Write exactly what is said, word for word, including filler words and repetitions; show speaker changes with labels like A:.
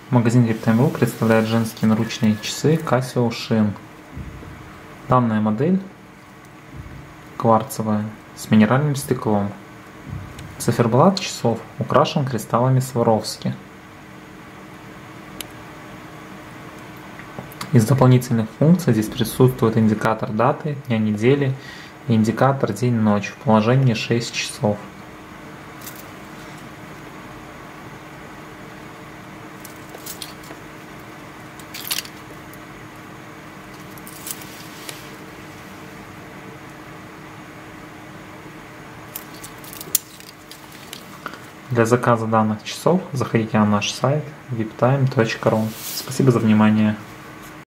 A: Магазин вип тайм точка ру представляет женские наручные часы Casio Shin. Данная модель кварцевая с минеральным стеклом. Циферблат часов украшен кристаллами Сваровски. Из дополнительных функций здесь присутствует индикатор даты, дня недели и индикатор день-ночь в положении шесть часов. Для заказа данных часов заходите на наш сайт вип тайм точка ру. Спасибо за внимание.